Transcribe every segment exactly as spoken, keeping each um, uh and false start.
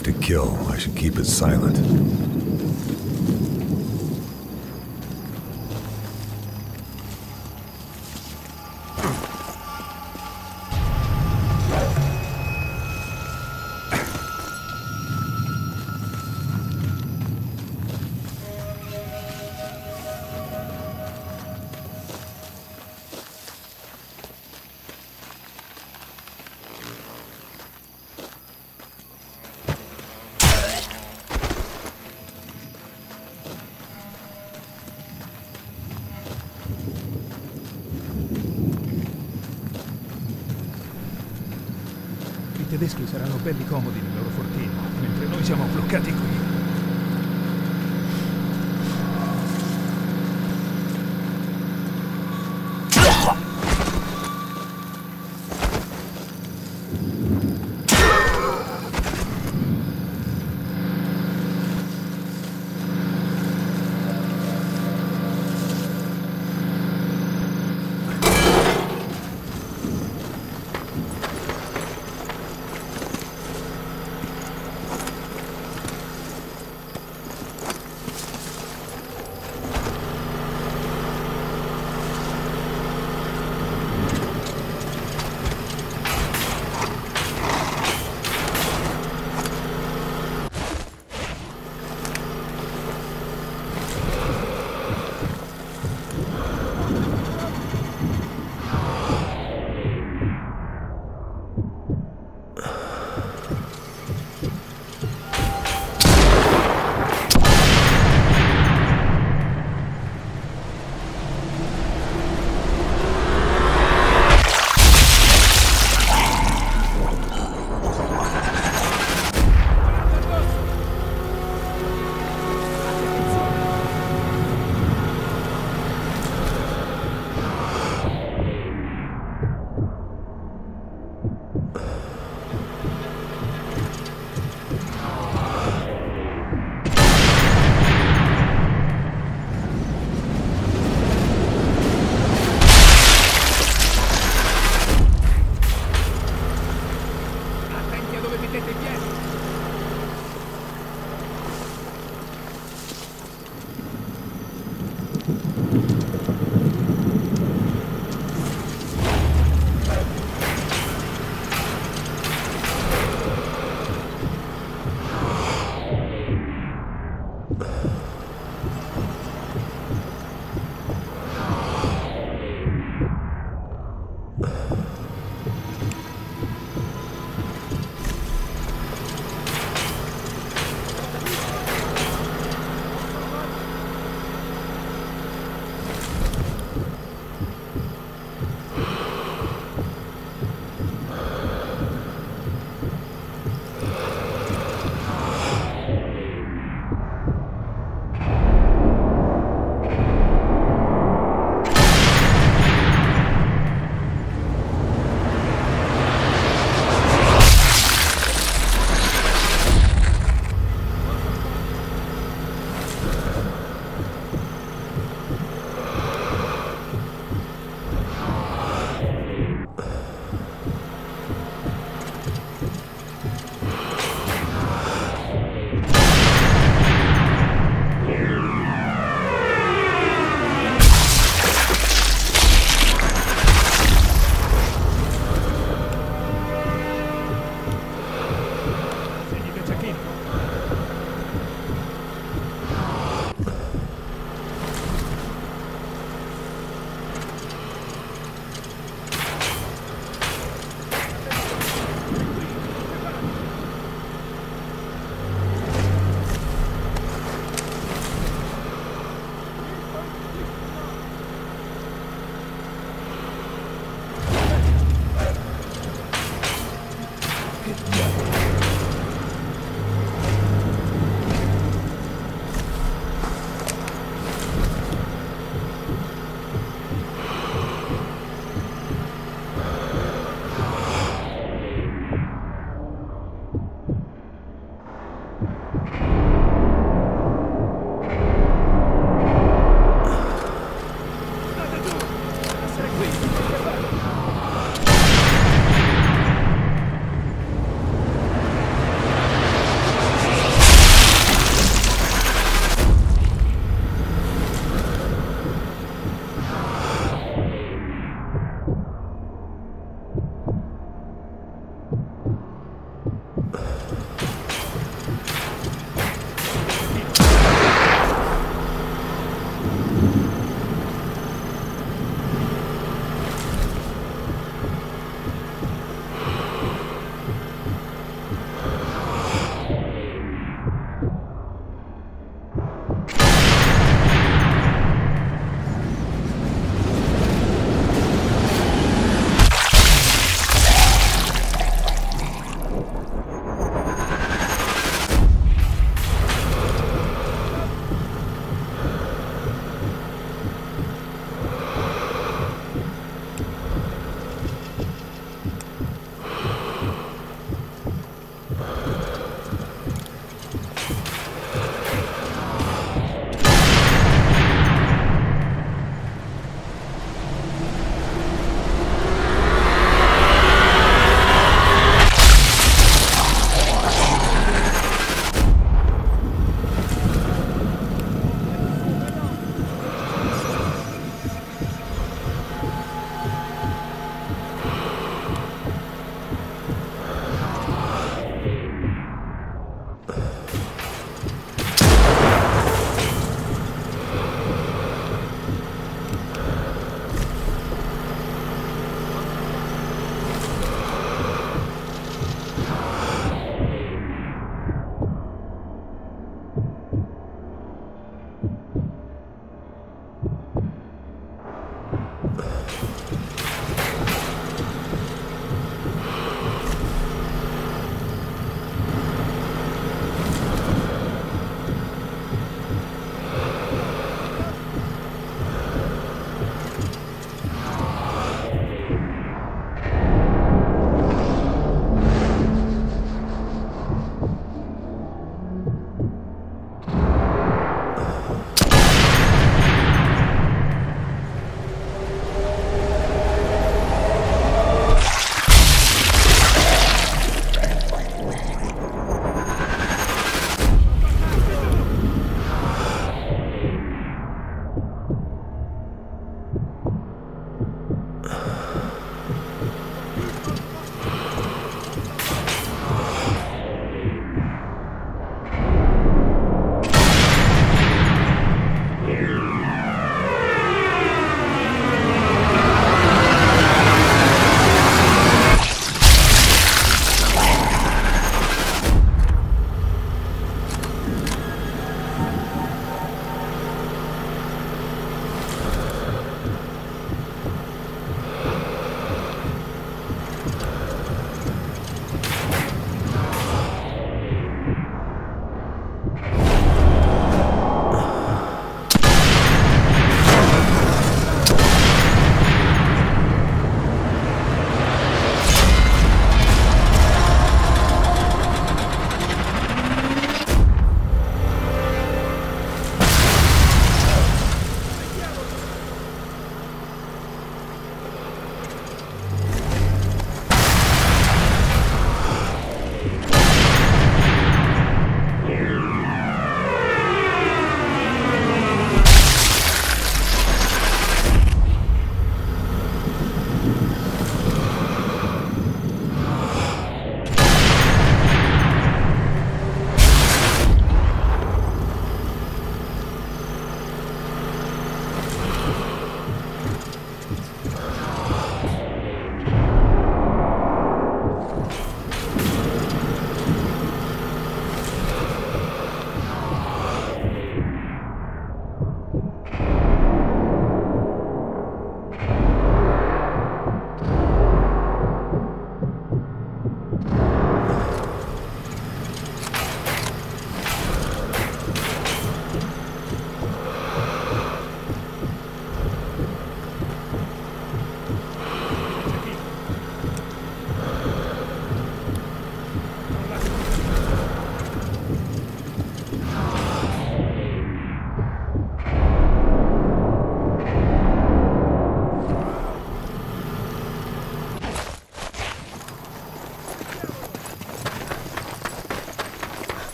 have to kill, I should keep it silent. I tedeschi saranno belli comodi nel loro fortino, mentre noi siamo bloccati qui.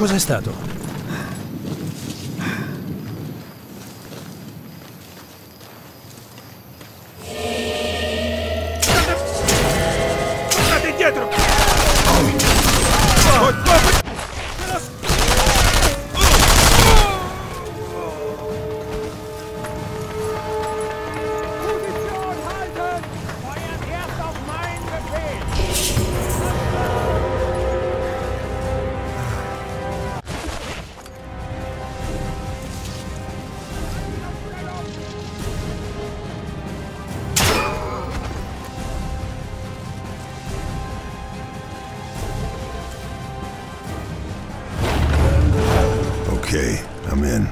Cos'è stato? Tornate indietro! Okay, I'm in.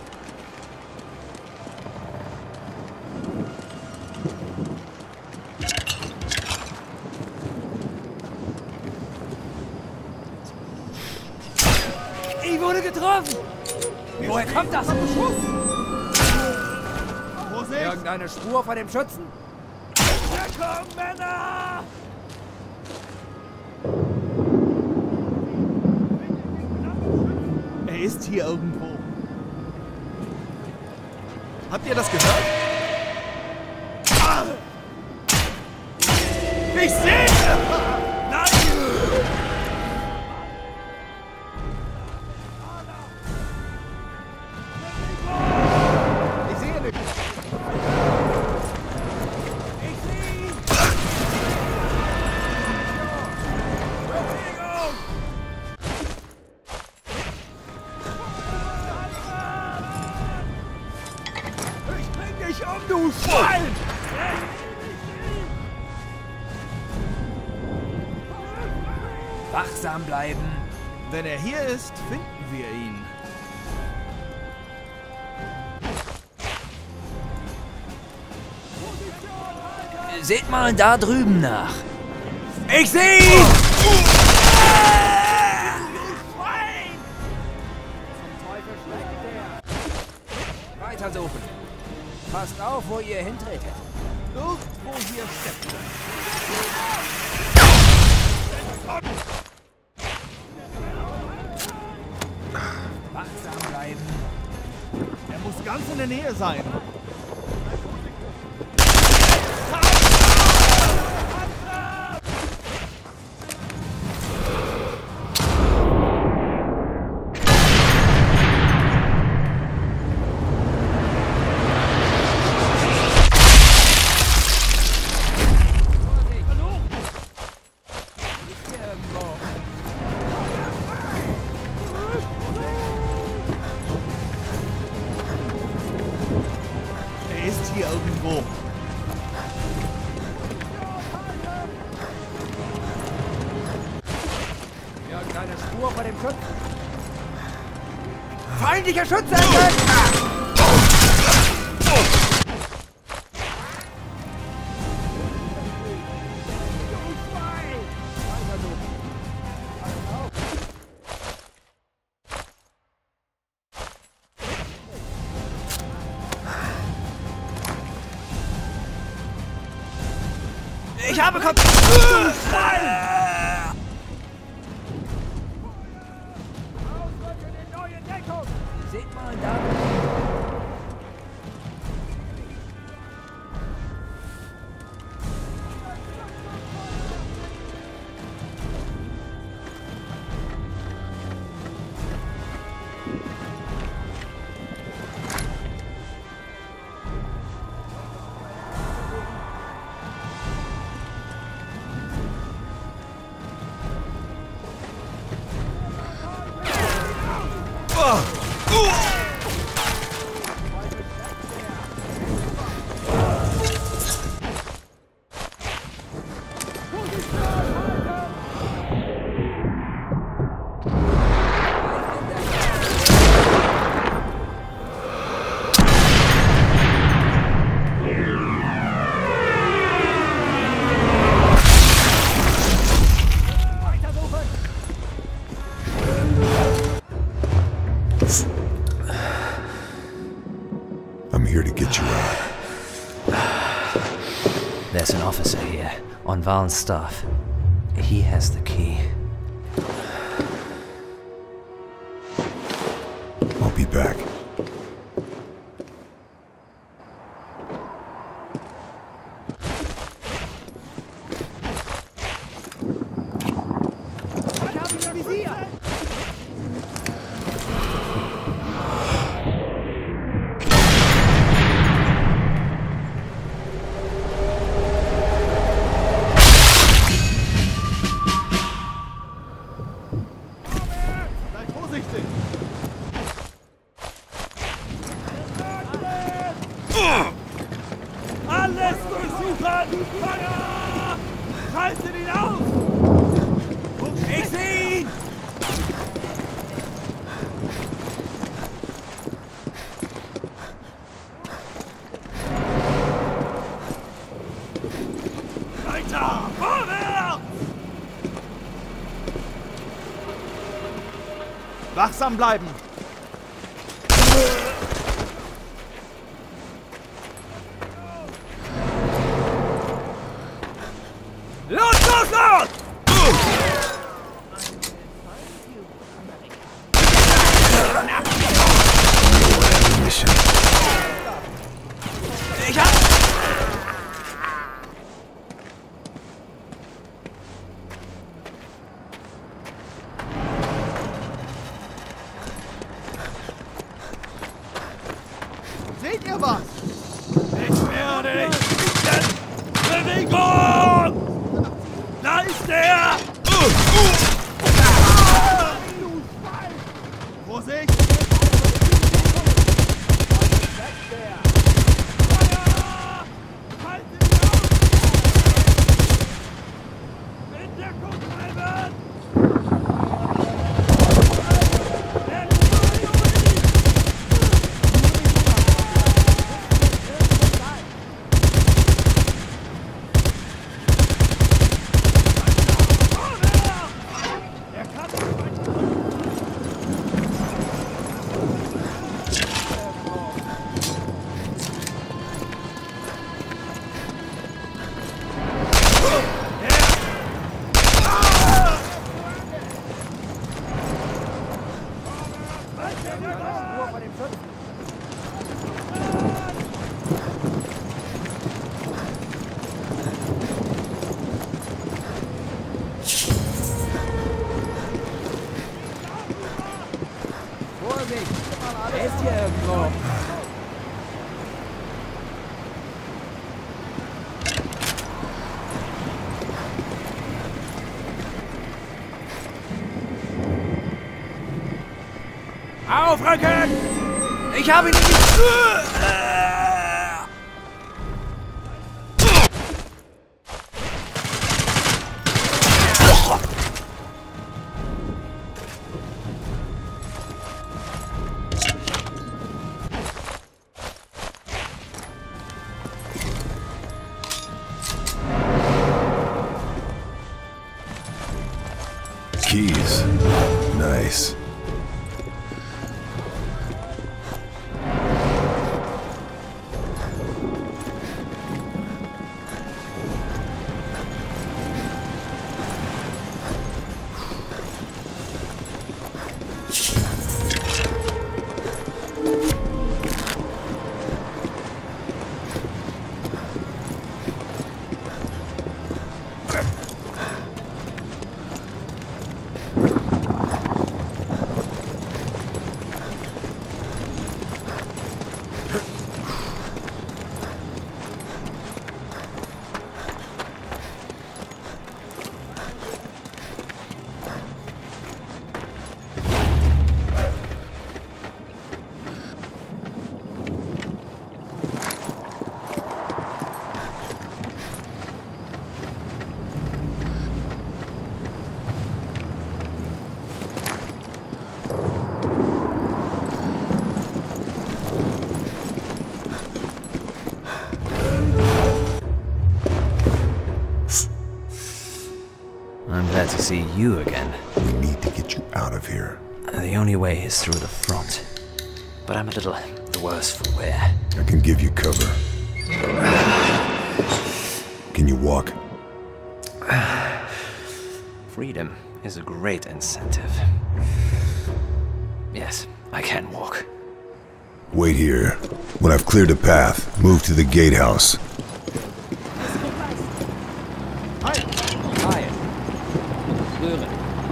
Ich wurde getroffen! Woher kommt das? Irgendeine Spur von dem Schützen? Hier kommen Männer! Er ist hier irgendwo. Habt ihr das gehört? Ah! Ich sehe ihn! Nein! Ich sehe nicht. Ich sehe ihn! Bewegung! Ich bring dich um, du Schwein! Wachsam bleiben. Wenn er hier ist, finden wir ihn. Seht mal da drüben nach. Ich sehe ihn! Weiter suchen. Passt auf, wo ihr hintretet. Irgendwo hier steckt er. Wachsam bleiben. Er muss ganz in der Nähe sein. Er ist hier irgendwo. Irgendeine Spur von dem Schützen. Feindlicher Schütze entdeckt! Ich habe Kontakt. Seht mal da. I'm here to get you out. There's an officer here, on Valen's staff. He has the key. be back. Alles durchsuchen! Feuer! Haltet ihn auf! Ich sehe ihn! Weiter! Vorwärts! Wachsam bleiben! Los, los, los! Mission. Ich hab... Seht ihr was? Ich werde dich finden! Bewegung! Da ist er! Vorsicht! Feuer! Haltet ihn auf! In Deckung bleiben! Er ist hier irgendwo. Aufrücken! Ich habe ihn nicht... Keys. Nice. I'm glad to see you again. We need to get you out of here. The only way is through the front. But I'm a little the worse for wear. I can give you cover. Can you walk? Freedom is a great incentive. Yes, I can walk. Wait here. When I've cleared a path, move to the gatehouse. Quiet. Rühren.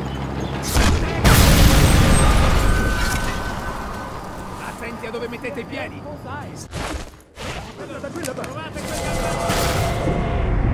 Attenti a dove mettete i piedi. Provate quel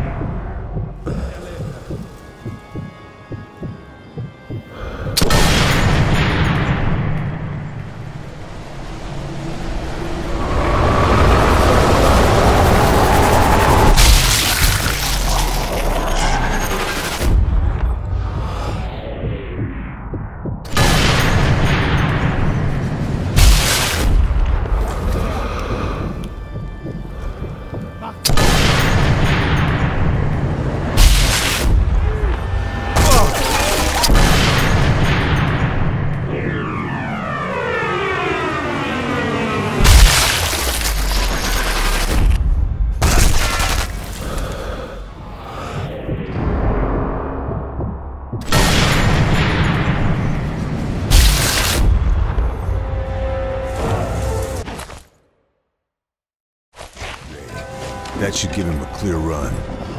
That should give him a clear run.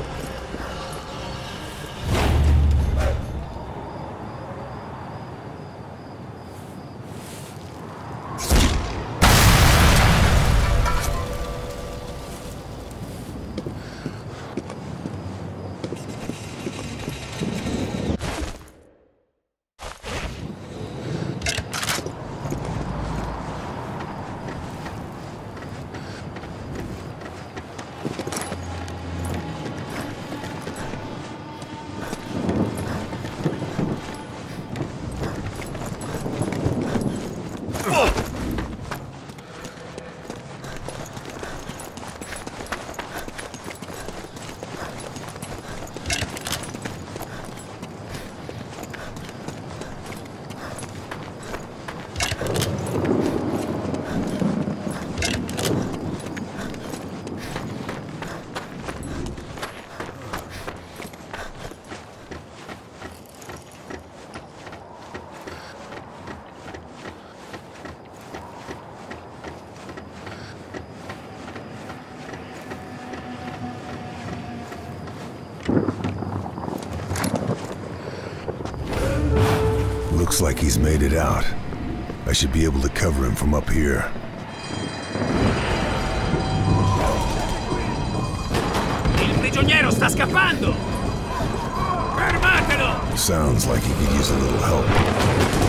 Looks like he's made it out. I should be able to cover him from up here. Il prigioniero sta scappando! Fermatelo! Sounds like he could use a little help.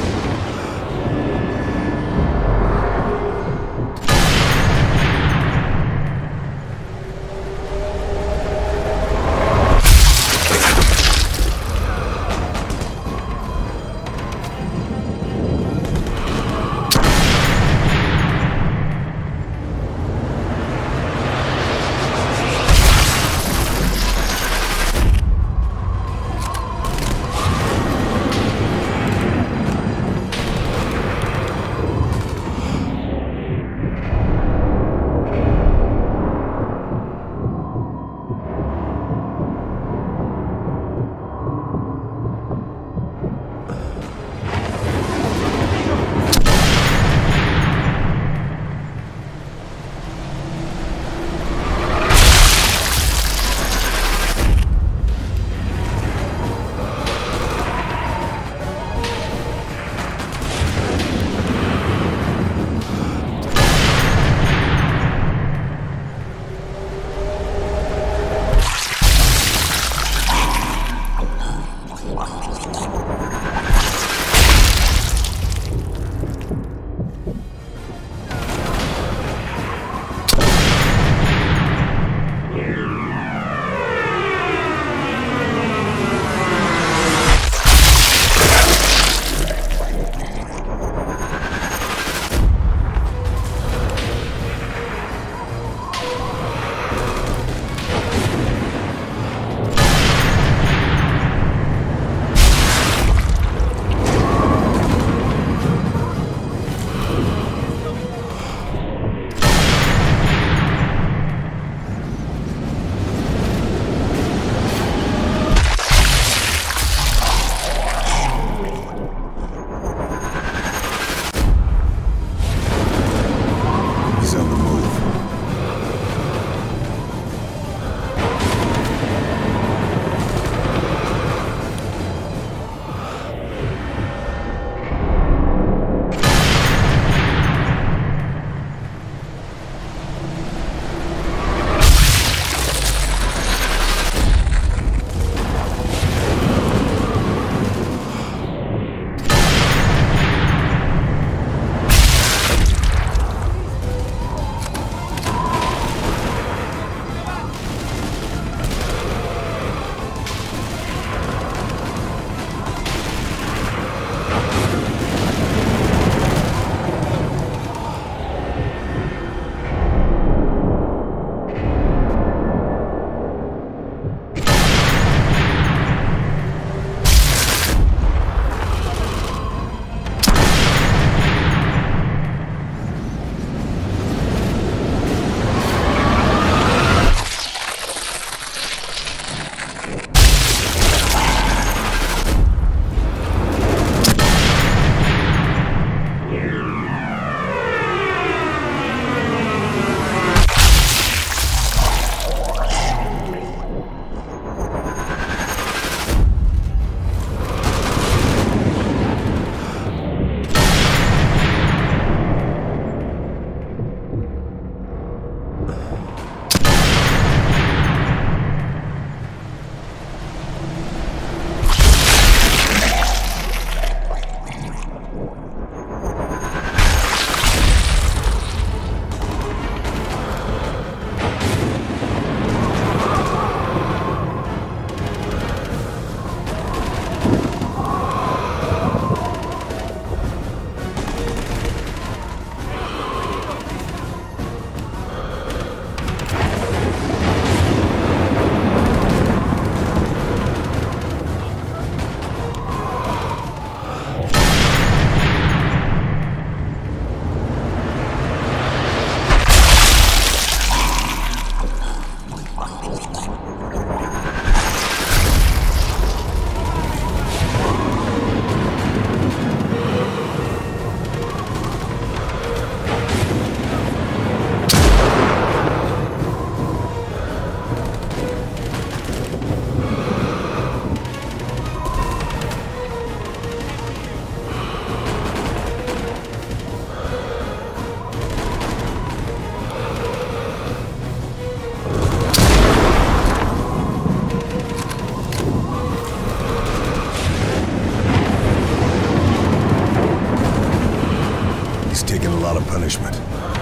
punishment.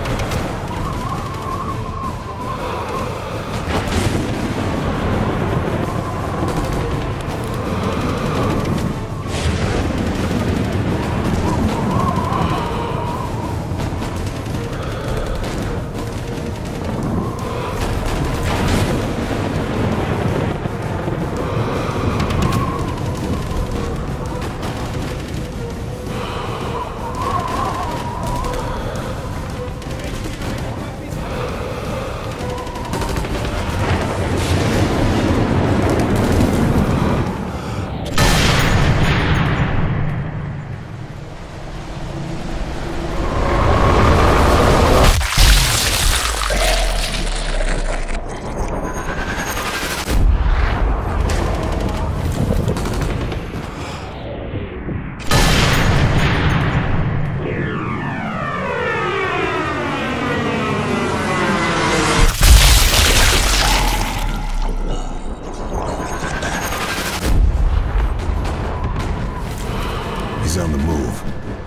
He's on the move.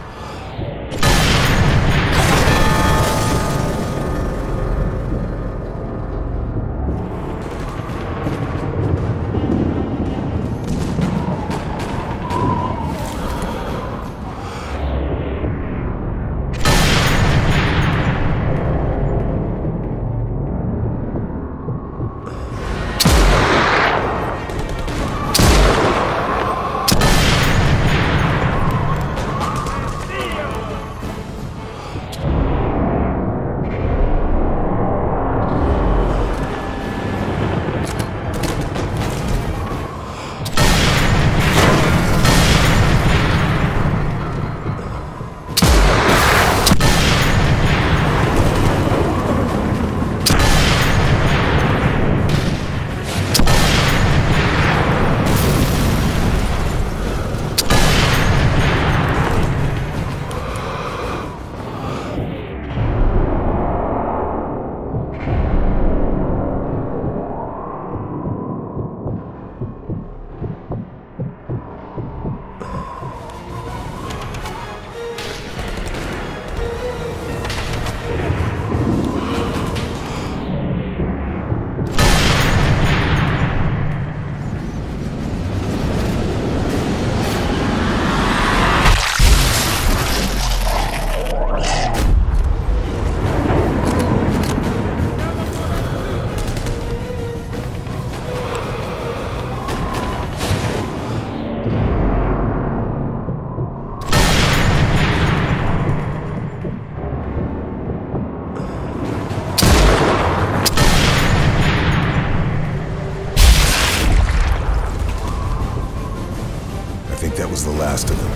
I think that was the last of them.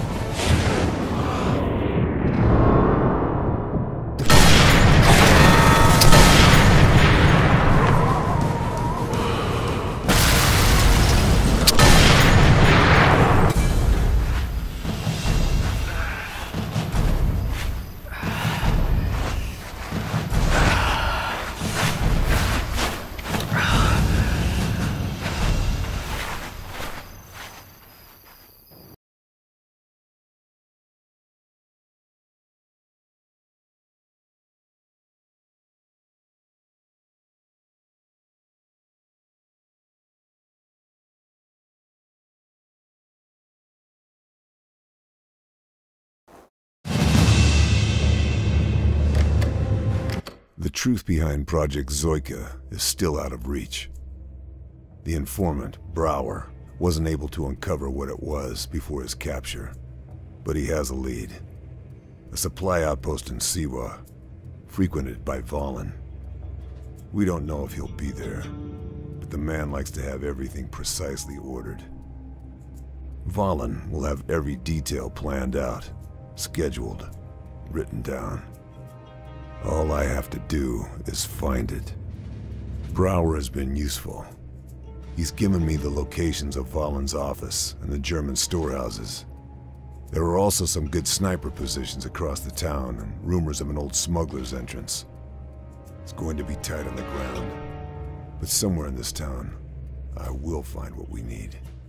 The truth behind Project Zoika is still out of reach. The informant, Brower, wasn't able to uncover what it was before his capture, but he has a lead. A supply outpost in Siwa, frequented by Vahlen. We don't know if he'll be there, but the man likes to have everything precisely ordered. Vahlen will have every detail planned out, scheduled, written down. All I have to do is find it. Brower has been useful. He's given me the locations of Vahlen's office and the German storehouses. There are also some good sniper positions across the town and rumors of an old smuggler's entrance. It's going to be tight on the ground, but somewhere in this town, I will find what we need.